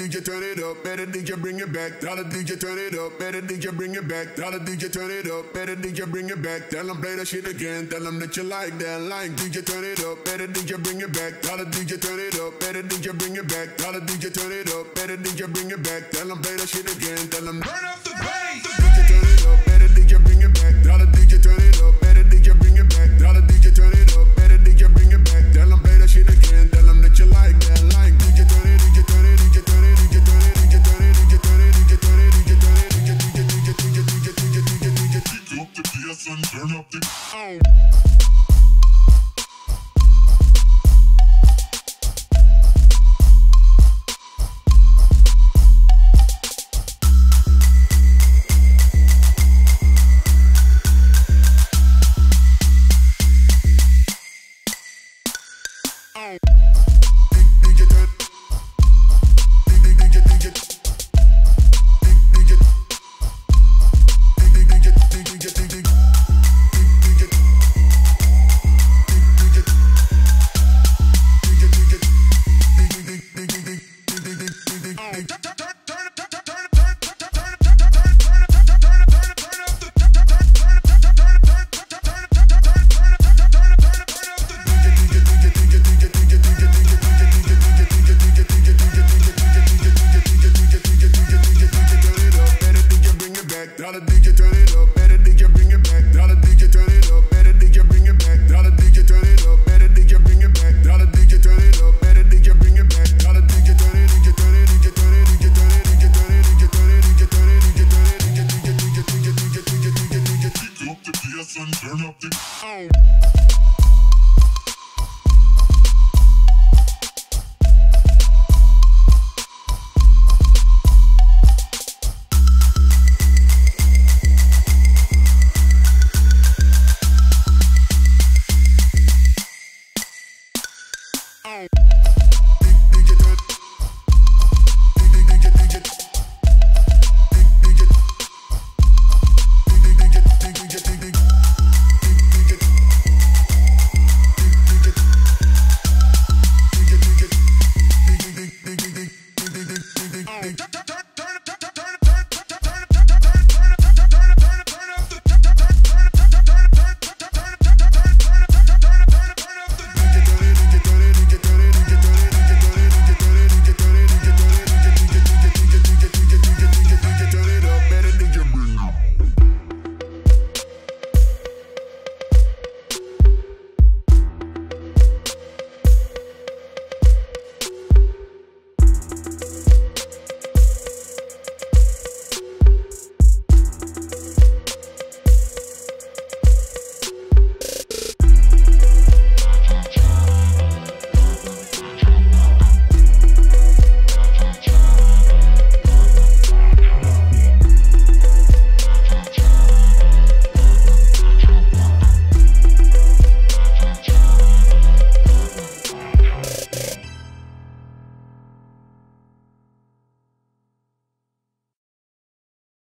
DJ turn it up, better DJ bring it back. Tell the DJ turn it up, better DJ bring it back. Tell the DJ turn it up, better DJ bring it back. Tell them play that shit again, tell them that you like that. Like DJ turn it up, better DJ bring it back. Tell the DJ turn it up, better DJ bring it back. Tell the DJ turn it up, better DJ bring it back. Tell them play that shit again, tell them turn up the bass.